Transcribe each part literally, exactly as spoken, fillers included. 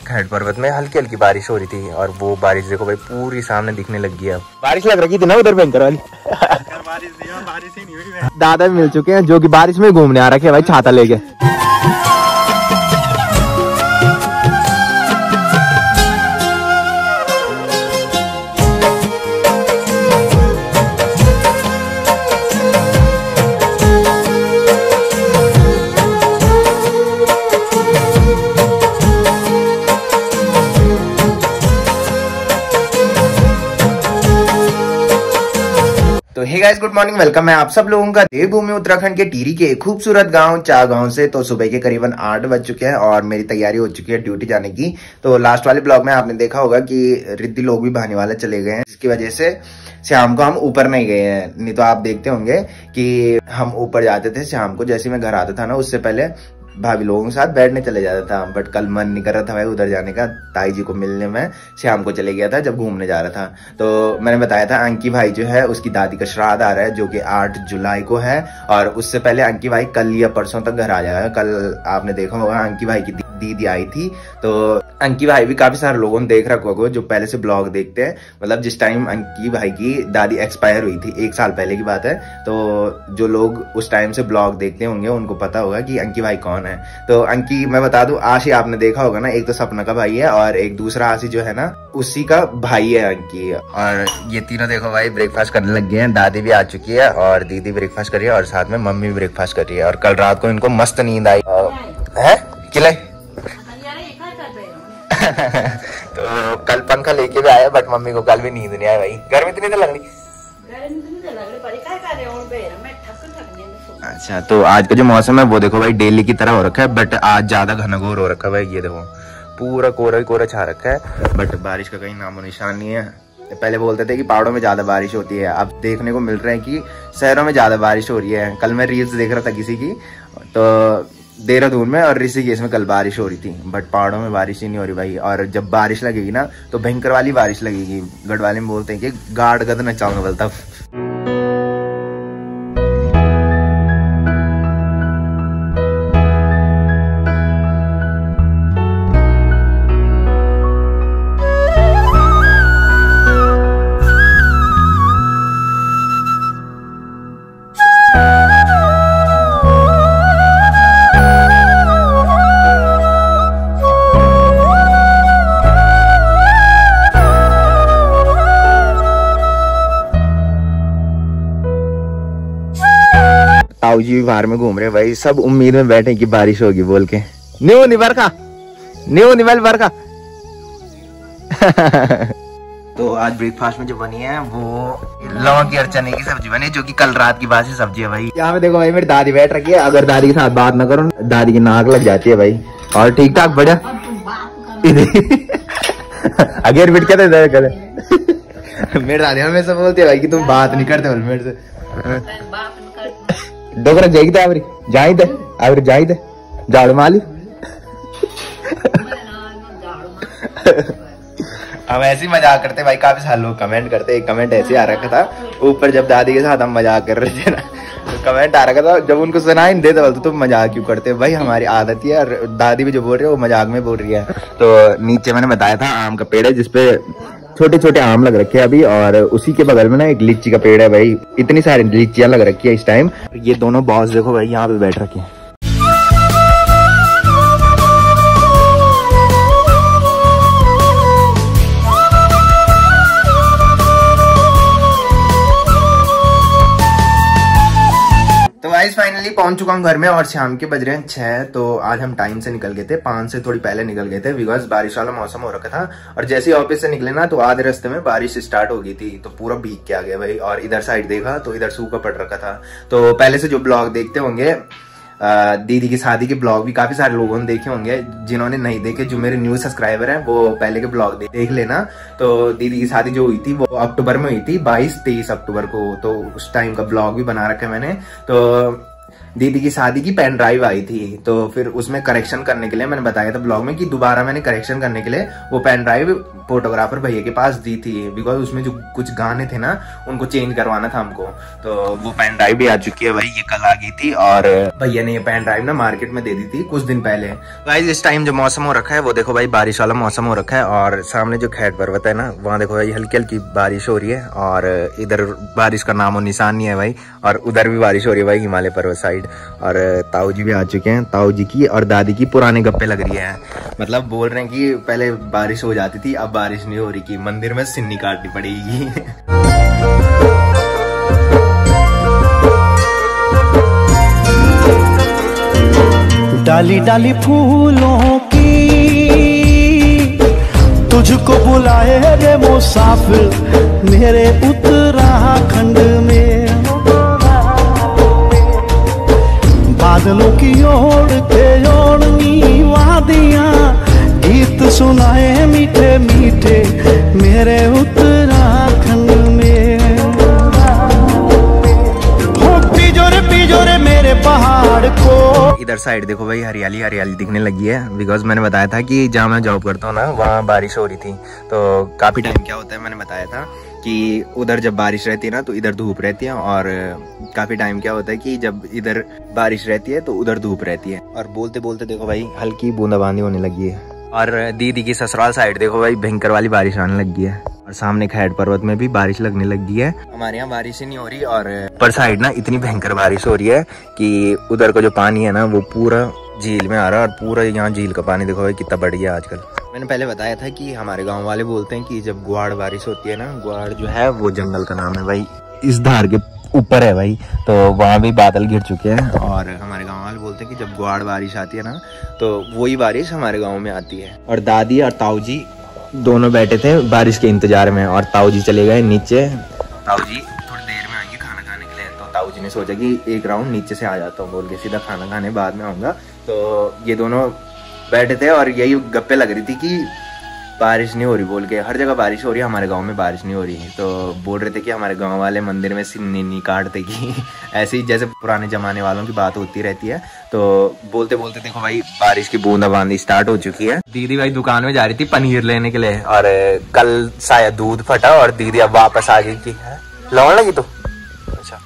खैट पर्वत में हल्की हल्की बारिश हो रही थी और वो बारिश देखो भाई पूरी सामने दिखने लग गई। अब बारिश लग रही थी ना उधर भयंकर वाली। बारिश बारिश ही नहीं हुई। दादा मिल चुके हैं जो कि बारिश में घूमने आ रखे हैं भाई छाता लेके। तो hey guys good morning, welcome है आप सब लोगों का देवभूमि उत्तराखंड के टिहरी के एक खूबसूरत गांव चा गांव से। तो सुबह के करीबन आठ बज चुके हैं और मेरी तैयारी हो चुकी है ड्यूटी जाने की। तो लास्ट वाले ब्लॉग में आपने देखा होगा कि रिद्धि लोग भी बहाने वाले चले गए हैं, जिसकी वजह से शाम को हम ऊपर नहीं गए हैं। नहीं तो आप देखते होंगे कि हम ऊपर जाते थे शाम को, जैसे मैं घर आता था ना उससे पहले भाभी लोगों के साथ बैठने चले जाता था। बट कल मन नहीं कर रहा था भाई उधर जाने का, ताई जी को मिलने में शाम को चले गया था जब घूमने जा रहा था। तो मैंने बताया था अंकी भाई जो है उसकी दादी का श्राद्ध आ रहा है जो कि आठ जुलाई को है, और उससे पहले अंकी भाई कल या परसों तक घर आ जाएगा। कल आपने देखा होगा अंकी भाई की दीदी आई थी। तो अंकी भाई भी काफी सारे लोगों ने देख रखा होगा जो पहले से ब्लॉग देखते हैं, मतलब जिस टाइम अंकी भाई की दादी एक्सपायर हुई थी एक साल पहले की बात है। तो जो लोग उस टाइम से ब्लॉग देखते होंगे उनको पता होगा कि अंकी भाई कौन है। तो अंकी मैं बता दूं आशी आपने देखा होगा ना, एक तो सपना का भाई है और एक दूसरा आशी जो है ना उसी का भाई है अंकी। और ये तीनों देखो भाई ब्रेकफास्ट करने लग गए हैं। दादी भी आ चुकी है और दीदी ब्रेकफास्ट कर रही है और साथ में मम्मी भी ब्रेकफास्ट कर रही है। और कल रात को इनको मस्त नींद आई है किले तो कल पंखा लेके भी आया बट मम्मी को कल भी नींद नहीं आई भाई। गर्मी इतनी तो लग रही। अच्छा तो आज का जो मौसम है वो देखो भाई डेली की तरह हो रखा है, बट आज ज्यादा घनघोर हो रखा है भाई। ये देखो पूरा कोरा ही कोरा छा रखा है, बट बारिश का कहीं नामो निशान नहीं है। पहले बोलते थे कि पहाड़ों में ज्यादा बारिश होती है, अब देखने को मिल रहा है कि शहरों में ज्यादा बारिश हो रही है। कल मैं रील्स देख रहा था किसी की, तो देहरादून में और ऋषिकेश में कल बारिश हो रही थी, बट पहाड़ों में बारिश ही नहीं हो रही भाई। और जब बारिश लगेगी ना तो भयंकर वाली बारिश लगेगी। गढ़वाली में बोलते हैं कि गाड़ गद नचाऊंगा बोलता। ताऊ जी भी बाहर में घूम रहे भाई, सब उम्मीद में बैठे कि बारिश होगी बोल के। न्यू निवर का न्यू निवल वर का तो आज ब्रेकफास्ट में जो बनी है वो लौकी और चने की सब्जी बनी, जो कि कल रात की बासी सब्जी है भाई। यहाँ पे देखो भाई मेरी दादी बैठ रखी है, अगर दादी के साथ बात ना करो दादी की नाक लग जाती है भाई। और ठीक ठाक बढ़िया अगर बिट क्या मेरे दादी हमेशा बोलती है भाई कि तुम बात नहीं करते मेरे से। डोगरा जाएगी तो आवरी जाई दे आवरी जाई दे झाड़ू माली हम ऐसे ही मजाक करते भाई। काफी सारे लोग कमेंट करते, एक कमेंट ऐसे आ रखा था ऊपर जब दादी के साथ हम मजाक कर रहे थे ना, तो कमेंट आ रखा था जब उनको सुनाई नहीं देता बोलते तुम मजाक क्यों करते भाई, हमारी आदत ही है। और दादी भी जो बोल रही है वो मजाक में बोल रही है। तो नीचे मैंने बताया था आम का पेड़ है जिसपे छोटे छोटे आम लग रखे हैं अभी, और उसी के बगल में ना एक लीची का पेड़ है भाई। इतनी सारी लीचियां लग रखी है इस टाइम। ये दोनों बॉस देखो भाई यहाँ पे बैठ रखे हैं। गाइस फाइनली पहुंच चुका हूं घर में और शाम के बज रहे हैं छह। तो आज हम टाइम से निकल गए थे, पांच से थोड़ी पहले निकल गए थे बिकॉज बारिश वाला मौसम हो रखा था। और जैसे ही ऑफिस से निकले ना तो आधे रास्ते में बारिश स्टार्ट हो गई थी, तो पूरा भीग के आ गया भाई। और इधर साइड देखा तो इधर सूखा पड़ रखा था। तो पहले से जो ब्लॉग देखते होंगे दीदी की शादी के ब्लॉग भी काफी सारे लोगों ने देखे होंगे, जिन्होंने नहीं देखे जो मेरे न्यू सब्सक्राइबर हैं वो पहले के ब्लॉग दे, देख लेना। तो दीदी की शादी जो हुई थी वो अक्टूबर में हुई थी, बाईस तेईस अक्टूबर को। तो उस टाइम का ब्लॉग भी बना रखा है मैंने। तो दीदी की शादी की पेन ड्राइव आई थी, तो फिर उसमें करेक्शन करने के लिए मैंने बताया था ब्लॉग में कि दोबारा मैंने करेक्शन करने के लिए वो पेन ड्राइव फोटोग्राफर भैया के पास दी थी, बिकॉज उसमें जो कुछ गाने थे ना उनको चेंज करवाना था हमको। तो वो पेन ड्राइव भी आ चुकी है भाई, ये कल आ गई थी और भैया ने ये पेन ड्राइव ना मार्केट में दे दी थी कुछ दिन पहले। गाइस इस टाइम जो मौसम हो रखा है वो देखो भाई बारिश वाला मौसम हो रखा है, और सामने जो खैट पर्वत है ना वहाँ देखो भाई हल्की हल्की बारिश हो रही है, और इधर बारिश का नामो निशान नहीं है भाई, और उधर भी बारिश हो रही है भाई हिमालय पर्वत साइड। और ताऊ जी भी आ चुके हैं, ताऊ जी की और दादी की पुराने गप्पे लग रही है, मतलब बोल रहे हैं कि पहले बारिश हो जाती थी अब बारिश नहीं हो रही, कि मंदिर में सिन्नी काटनी पड़ेगी। डाली डाली फूलों की तुझको बुलाए रे मुसाफिर मेरे उत्तराखंड में, बादलों की ओर के ओढ़नी वादियां गीत सुनाए मीठे मीठे मेरे उत्तराखंड में। पिजोरे पिजोरे मेरे पहाड़ को। इधर साइड देखो भाई हरियाली हरियाली दिखने लगी है, बिकॉज मैंने बताया था कि जहाँ मैं जॉब करता हूँ ना वहाँ बारिश हो रही थी। तो काफी टाइम क्या होता है मैंने बताया था कि उधर जब बारिश रहती है ना तो इधर धूप रहती है, और काफी टाइम क्या होता है कि जब इधर बारिश रहती है तो उधर धूप रहती है। और बोलते बोलते देखो भाई हल्की बूंदाबांदी होने लगी है, और दीदी की ससुराल साइड देखो भाई भयंकर वाली बारिश आने लगी है, और सामने खैट पर्वत में भी बारिश लगने लगी है। हमारे यहाँ बारिश ही नहीं हो रही, और पर साइड ना इतनी भयंकर बारिश हो रही है कि उधर का जो पानी है ना वो पूरा झील में आ रहा है, और पूरा यहाँ झील का पानी देखो भाई कितना बढ़िया आजकल। मैंने पहले बताया था कि हमारे गांव वाले बोलते हैं कि जब गुआड़ बारिश होती है ना, गुआड़ जो है वो जंगल का नाम है भाई, इस धार के ऊपर है भाई, तो वहाँ भी बादल गिर चुके हैं, और हमारे गांव वाले बोलते हैं कि जब गुआड़ बारिश आती है ना तो वही बारिश हमारे गाँव में आती है। और दादी और ताऊ जी दोनों बैठे थे बारिश के इंतजार में, और ताऊ जी चले गए नीचे। ताऊ जी थोड़ी देर में आएंगे खाना खाने के लिए, तो ताऊ जी ने सोचा कि एक राउंड नीचे से आ जाता हूँ बोल के, सीधा खाना खाने बाद में आऊँगा। तो ये दोनों बैठे थे और यही गप्पे लग रही थी कि बारिश नहीं हो रही बोल के, हर जगह बारिश हो रही है हमारे गांव में बारिश नहीं हो रही है। तो बोल रहे थे कि हमारे गांव वाले मंदिर में सिन्नी नहीं काटते की ऐसे ही जैसे पुराने जमाने वालों की बात होती रहती है। तो बोलते बोलते देखो भाई बारिश की बूंदाबांदी स्टार्ट हो चुकी है। दीदी भाई दुकान में जा रही थी पनीर लेने के लिए, और कल शायद दूध फटा और दीदी अब वापस आ गई थी। लौन लगी तो अच्छा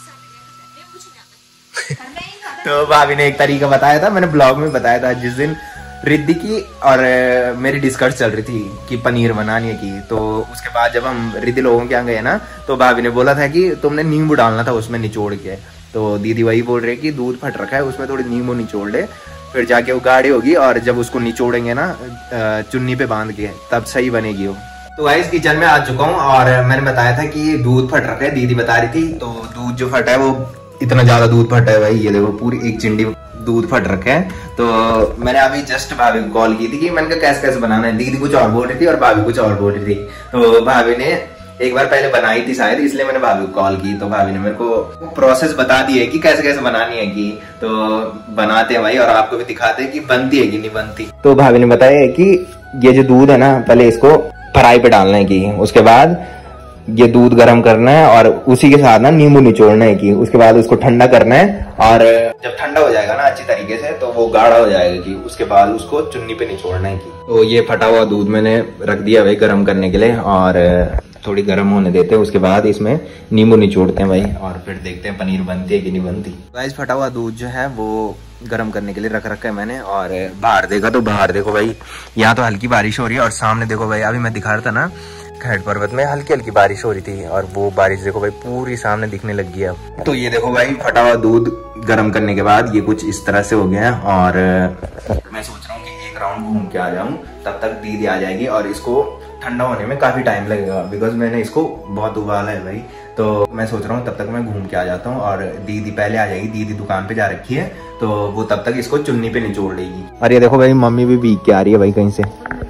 तो भाभी ने एक तरीका बताया था, मैंने ब्लॉग में बताया था जिस दिन रिद्धि की और मेरी डिस्कस चल रही थी कि पनीर बनाने की। तो उसके बाद जब हम रिद्धि लोगों के यहाँ गए ना तो भाभी ने बोला था कि तुमने नींबू डालना था उसमें निचोड़ के। तो दीदी वही बोल रही है कि दूध फट रखा है उसमें थोड़ी नींबू निचोड़ ले, फिर जाके वो गाढ़ी होगी, और जब उसको निचोड़ेंगे ना चुन्नी पे बांध के तब सही बनेगी वो। तो गाइस किचन में आ चुका हूँ, और मैंने बताया था कि दूध फट रखा है, दीदी बता रही थी। तो दूध जो फटा है वो इतना ज्यादा दूध फटा है भाई, ये देखो पूरी एक चिंडी दूध फट रखे है। तो मैंने अभी जस्ट भाभी को कॉल की थी कि मैंने कहा कैसे कैसे बनाना है, दीदी कुछ और बोल रही थी और भाभी कुछ और बोल रही थी। तो भाभी ने एक बार पहले बनाई थी शायद, इसलिए मैंने भाभी को कॉल की। तो भाभी ने मेरे को प्रोसेस बता दी है कि कैसे कैसे बनानी है की। तो बनाते हैं भाई और आपको भी दिखाते हैं कि बनती है कि नहीं बनती। तो भाभी ने बताया है कि ये जो दूध है ना पहले इसको फ्राई पे डालना है की, उसके बाद ये दूध गर्म करना है और उसी के साथ ना नींबू निचोड़ना है कि, उसके बाद उसको ठंडा करना है, और जब ठंडा हो जाएगा ना अच्छी तरीके से तो वो गाढ़ा हो जाएगा कि, उसके बाद उसको चुन्नी पे निचोड़ना है कि। तो ये फटा हुआ दूध मैंने रख दिया भाई गर्म करने के लिए, और थोड़ी गर्म होने देते हैं, उसके बाद इसमें नींबू निचोड़ते हैं भाई, और फिर देखते हैं पनीर बनती है कि नहीं बनती। गाइस फटा हुआ दूध जो है वो गर्म करने के लिए रख रखा है मैंने, और बाहर देखा तो बाहर देखो भाई यहाँ तो हल्की बारिश हो रही है, और सामने देखो भाई अभी मैं दिखा रहा था ना खैट पर्वत में हल्की हल्की बारिश हो रही थी, और वो बारिश देखो भाई पूरी सामने दिखने लग गई है। तो ये देखो भाई फटा हुआ दूध गर्म करने के बाद ये कुछ इस तरह से हो गया है, और मैं सोच रहा हूँ कि एक राउंड घूम के आ जाऊं, तब तक दीदी आ जाएगी, और इसको ठंडा होने में काफी टाइम लगेगा बिकॉज मैंने इसको बहुत उबाला है भाई। तो मैं सोच रहा हूँ तब तक मैं घूम के आ जाता हूँ, और दीदी पहले आ जाएगी, दीदी दुकान पे जा रखी है तो वो तब तक इसको चुन्नी पे निचोड़ लेगी। और ये देखो भाई मम्मी भी भीग के आ रही है भाई कहीं से,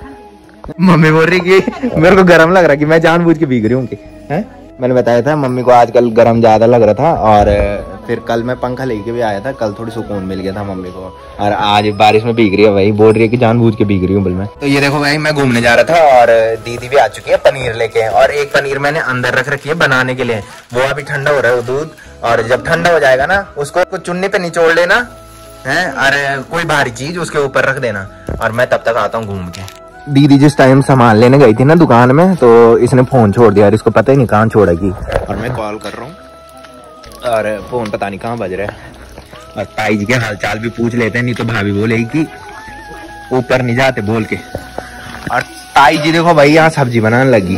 मम्मी बोल रही कि मेरे को गरम लग रहा कि मैं जानबूझ के भीग रही हूँ कि है? मैंने बताया था मम्मी को आजकल गरम ज्यादा लग रहा था, और फिर कल मैं पंखा लेके भी आया था, कल थोड़ी सुकून मिल गया था मम्मी को, और आज बारिश में भीग रही है भाई, बोल रही है कि जानबूझ के भीग रही हूँ बोल मैं। तो ये देखो भाई मैं घूमने जा रहा था और दीदी भी आ चुकी है पनीर लेके, और एक पनीर मैंने अंदर रख रखी है बनाने के लिए, वो अभी ठंडा हो रहा है वो दूध, और जब ठंडा हो जाएगा ना उसको कुछ चुन्नी पे निचोड़ लेना है, अरे कोई भारी चीज उसके ऊपर रख देना, और मैं तब तक आता हूँ घूम के। दीदी जिस टाइम सामान लेने गई थी ना दुकान में, तो इसने फोन छोड़ दिया और इसको पता ही नहीं कहाँ छोड़ेगी। और मैं कॉल कर रहा हूँ और फोन पता नहीं कहाँ बज रहा है। और ताई जी के हालचाल भी पूछ लेते हैं, नहीं तो भाभी बोलेगी कि ऊपर नहीं जाते बोल के। और ताई जी देखो भाई यहाँ सब्जी बनाने लगी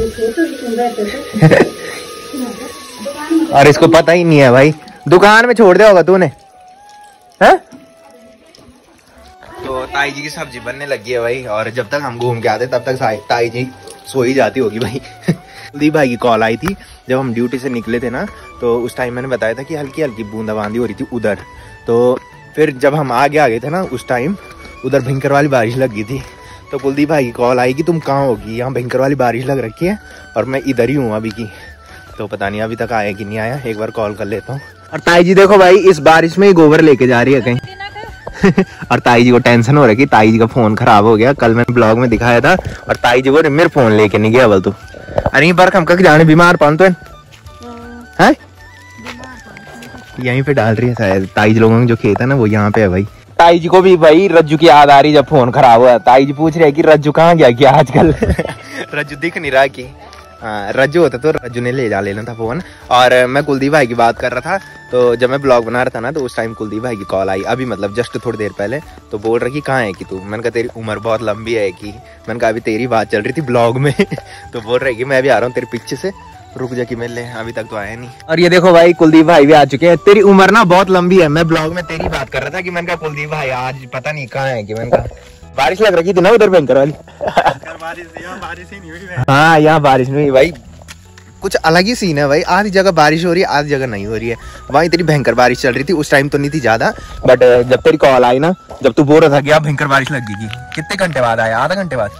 और इसको पता ही नहीं है भाई, दुकान में छोड़ दिया होगा तूने है? तो ताई जी की सब्जी बनने लगी है भाई, और जब तक हम घूम के आते तब तक ताई जी सो ही जाती होगी भाई। कुलदीप भाई की कॉल आई थी जब हम ड्यूटी से निकले थे ना, तो उस टाइम मैंने बताया था कि हल्की हल्की बूंदाबांदी हो रही थी उधर। तो फिर जब हम आगे आ गए थे ना उस टाइम उधर भयंकर वाली बारिश लग गई थी। तो कुलदीप भाई की कॉल आई कि तुम कहाँ होगी, यहाँ भयंकर वाली बारिश लग रखी है और मैं इधर ही हूँ अभी की। तो पता नहीं अभी तक आया कि नहीं आया, एक बार कॉल कर लेता हूँ। और ताई जी देखो भाई इस बारिश में ही गोबर लेके जा रही है कहीं। और ताई जी को टेंशन हो रहा है कि ताई जी का फोन खराब हो गया, कल मैंने ब्लॉग में दिखाया था। और ताई जी को मेरे फोन लेके नहीं गया बोल तू, अरे पर हम कक जाने बीमार पान तो है यहीं पे डाल रही है शायद। ताई जी लोगों का जो खेत है ना वो यहाँ पे है भाई। ताई जी को भी भाई रज्जू की याद आ रही जब फोन खराब हुआ। ताई जी पूछ रहे कि रज्जू कहाँ गया क्या आजकल। रज्जू दिख नहीं रहा कि हाँ रज्जू होता तो रज्जू ने ले जा लेना था फोन। और मैं कुलदीप भाई की बात कर रहा था, तो जब मैं ब्लॉग बना रहा था ना तो उस टाइम कुलदीप भाई की कॉल आई, अभी मतलब जस्ट थोड़ी देर पहले। तो बोल रही कि कहाँ है कि तू, मैंने कहा तेरी उम्र बहुत लंबी है कि, मैंने कहा अभी तेरी बात चल रही थी ब्लॉग में। तो बोल रही कि मैं भी आ रहा हूँ तेरे पीछे से, रुक जा कि मिल ले, अभी तक तो आया नहीं। और ये देखो भाई कुलदीप भाई भी आ चुके हैं। तेरी उम्र ना बहुत लंबी है, मैं ब्लॉग में तेरी बात कर रहा था कि मैंने कहा कुलदीप भाई आज पता नहीं कहाँ है कि, मैंने कहा बारिश लग रही थी ना उधर भयंकर वाली। बारिश ही नहीं हुई। हाँ यहाँ बारिश नहीं हुई भाई, कुछ अलग ही सीन है भाई। आधी जगह बारिश हो रही है आधी जगह नहीं हो रही है। वहाँ इतनी भयंकर बारिश चल रही थी, उस टाइम तो नहीं थी ज्यादा, बट जब तेरी कॉल आई ना, जब तू बोल रहा था कि आप भयंकर बारिश लग गई, कितने घंटे बाद आया? आधा घंटे बाद।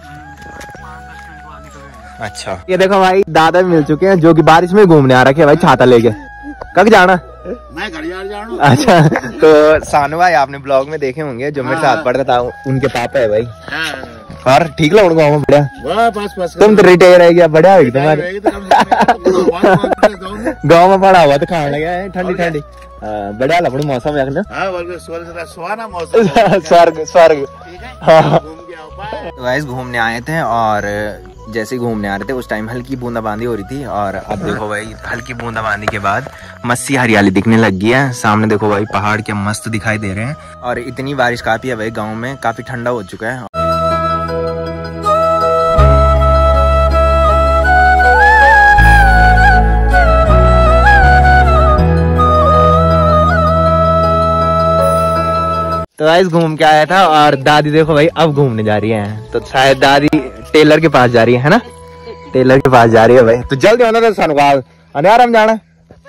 अच्छा ये देखो भाई दादा भी मिल चुके हैं जो कि बारिश में घूमने आ रखे हैं भाई छाता लेके। कब जाना? मैं घर जा रहा हूँ। अच्छा तो सानू भाई आपने ब्लॉग में देखे होंगे जो मेरे साथ पढ़ता था, उनके पापा है भाई। और ठीक लग गाँव में बढ़िया, बस बस तुम तो रिटायर है गया बढ़िया होगी तुम्हारी। गाँव में पड़ा हुआ तो खाने लगा है ठंडी ठंडी बढ़िया लपड़ू मौसम स्वर्ग स्वर्ग। तो गाइस घूमने आए थे और जैसे ही घूमने आ रहे थे उस टाइम हल्की बूंदाबांदी हो रही थी। और अब देखो भाई हल्की बूंदाबांदी के बाद मस्ती हरियाली दिखने लग गई है। सामने देखो भाई पहाड़ क्या मस्त दिखाई दे रहे हैं। और इतनी बारिश काफी है भाई, गाँव में काफी ठंडा हो चुका है। तो गाइस घूम के आया था और दादी देखो भाई अब घूमने जा रही है। तो शायद दादी टेलर के पास जा रही है, है ना? टेलर के पास जा रही है भाई। तो जल्दी होना था सनवाल अनियार हम जाना।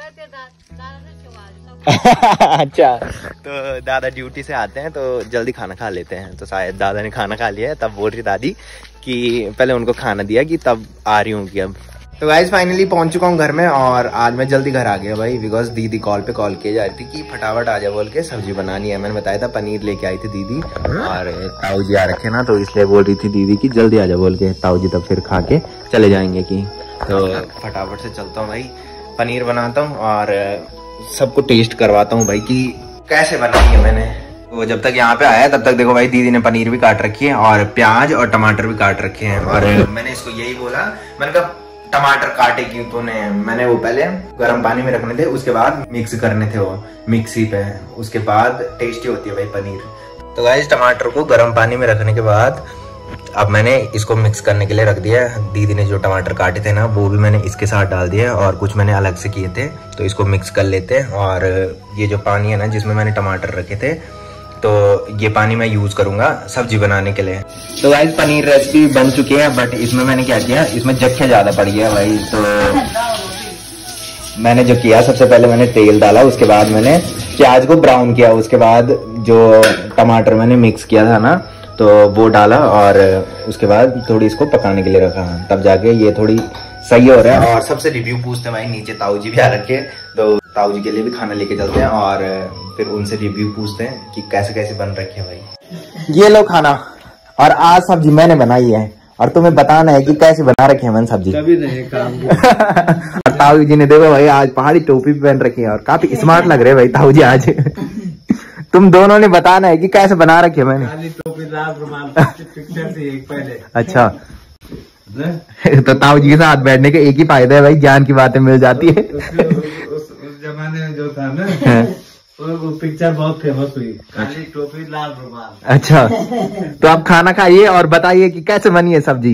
अच्छा तो दादा ड्यूटी से आते हैं तो जल्दी खाना खा लेते हैं। तो शायद दादा ने खाना खा लिया है, तब बोल रही दादी कि पहले उनको खाना दिया कि तब आ रही हूँ कि अब। तो गाइस फाइनली पहुंच चुका हूँ घर में और आज मैं जल्दी घर आ गया भाई, बिकॉज दीदी कॉल पे कॉल किए जा रही थी कि फटाफट आ जा बोल के सब्जी बनानी है। मैंने बताया था पनीर लेके आई थी दीदी और ताऊ जी आ रखे ना, तो इसलिए बोल रही थी दीदी की जल्दी आ जा बोल के। ताऊ जी तब फिर खा के चले जाएंगे कि, तो फटाफट से चलता हूँ भाई, पनीर बनाता हूँ और सबको टेस्ट करवाता हूँ भाई कि कैसे बनाई है मैंने। तो जब तक यहाँ पे आया तब तक देखो भाई दीदी ने पनीर भी काट रखी है और प्याज और टमाटर भी काट रखे हैं। और मैंने इसको यही बोला, मैंने कहा टमाटर काटे क्यों तूने? मैंने वो पहले गर्म पानी में रखने थे, उसके बाद मिक्स करने थे वो मिक्सी पे, उसके बाद टेस्टी होती है भाई पनीर। तो गाइस टमाटर को गर्म पानी में रखने के बाद अब मैंने इसको मिक्स करने के लिए रख दिया। दीदी ने जो टमाटर काटे थे ना वो भी मैंने इसके साथ डाल दिया और कुछ मैंने अलग से किए थे। तो इसको मिक्स कर लेते हैं। और ये जो पानी है ना जिसमें मैंने टमाटर रखे थे, तो ये पानी मैं यूज करूंगा सब्जी बनाने के लिए। तो गाइस पनीर रेसिपी बन चुकी है, बट इसमें मैंने क्या किया, इसमें जख्या ज्यादा पड़ गया भाई। तो मैंने जो किया, सबसे पहले मैंने तेल डाला, उसके बाद मैंने प्याज को ब्राउन किया, उसके बाद जो टमाटर मैंने मिक्स किया था ना तो वो डाला और उसके बाद थोड़ी इसको पकाने के लिए रखा, तब जाके ये थोड़ी सही हो रहा है। और सबसे रिव्यू पूछते हैं भाई, नीचे ताऊ जी भी आ रखे, तो ताऊ जी के लिए भी खाना लेके चलते हैं और फिर उनसे रिव्यू पूछते हैं कि कैसे कैसे बन रखे हैं भाई। ये लो खाना, और आज सब्जी मैंने बनाई है और तुम्हें बताना है कि कैसे बना रखे हैं मैंने सब्जी। कभी नहीं काम। और ताऊ जी ने देखो भाई आज पहाड़ी टोपी पहन रखी है और काफी स्मार्ट लग रहे हैं भाई ताऊ जी आज। तुम दोनों ने बताना है कि कैसे बना रखी है मैंने। टोपी लाल रुमाल पिक्चर थी एक पहले। अच्छा तो ताऊ जी के साथ बैठने के एक ही फायदा है भाई, ज्ञान की बातें मिल जाती है। उस, उस, उस जमाने में जो था ना वो पिक्चर बहुत फेमस हुई, काली टोपी लाल रुमाल। अच्छा तो आप खाना खाइए और बताइए कि कैसे बनी है सब्जी।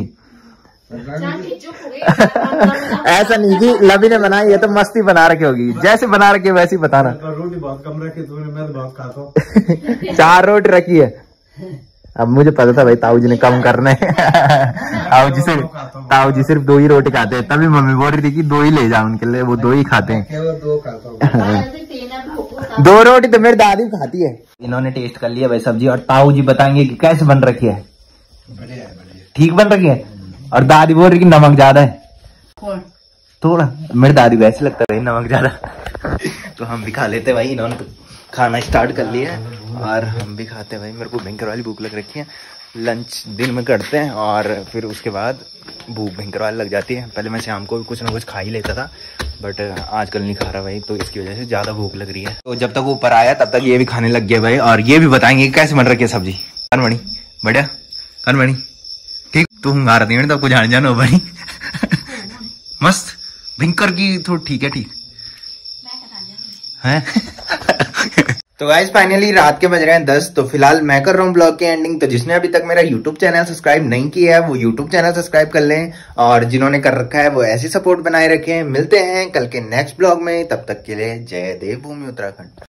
ऐसा नहीं कि लवी ने बनाई है तो मस्ती बना रखी होगी, जैसे बना रखी है वैसे ही बताना। रोटी बहुत कम रखी तुमने, मैं तो बहुत खाता हूँ। चार रोटी रखी है। अब मुझे पता था भाई ताऊ जी ने कम करने। ताऊ जी सिर्फ ताऊ जी सिर्फ दो ही रोटी खाते हैं, तभी मम्मी बोल रही थी कि दो ही ले जाओ उनके लिए, वो दो ही खाते हैं। दो खाता हूँ। दो रोटी तो मेरी दादी खाती है। इन्होंने टेस्ट कर लिया भाई सब्जी और ताऊ जी बताएंगे कि कैसे बन रखी है। ठीक बन रखी है और दादी बोल रही कि नमक ज्यादा है थोड़ा। मेरी दादी वैसे लगता है नमक ज्यादा। तो हम भी खा लेते भाई, इन्होंने तो खाना स्टार्ट कर लिया है और हम भी खाते हैं भाई। मेरे को भयंकर वाली भूख लग रखी है। लंच दिन में करते हैं और फिर उसके बाद भूख भयंकर वाली लग जाती है। पहले मैं शाम को भी कुछ ना कुछ खा ही लेता था बट आजकल नहीं खा रहा भाई, तो इसकी वजह से ज्यादा भूख लग रही है। तो जब तक वो ऊपर आया तब तक ये भी खाने लग गया भाई और ये भी बताएंगे कैसे बन रखी है सब्जी। कन बनी बढ़िया, कन बनी ठीक। तू हंगा रही है तब कुछ जान जानो बनी। मस्त भयंकर की थोड़ी ठीक है ठीक है। तो गाइस फाइनली रात के बज रहे हैं दस। तो फिलहाल मैं कर रहा हूँ ब्लॉग की एंडिंग। तो जिसने अभी तक मेरा यूट्यूब चैनल सब्सक्राइब नहीं किया है वो यूट्यूब चैनल सब्सक्राइब कर लें और जिन्होंने कर रखा है वो ऐसी सपोर्ट बनाए रखें। मिलते हैं कल के नेक्स्ट ब्लॉग में, तब तक के लिए जय देव भूमि उत्तराखंड।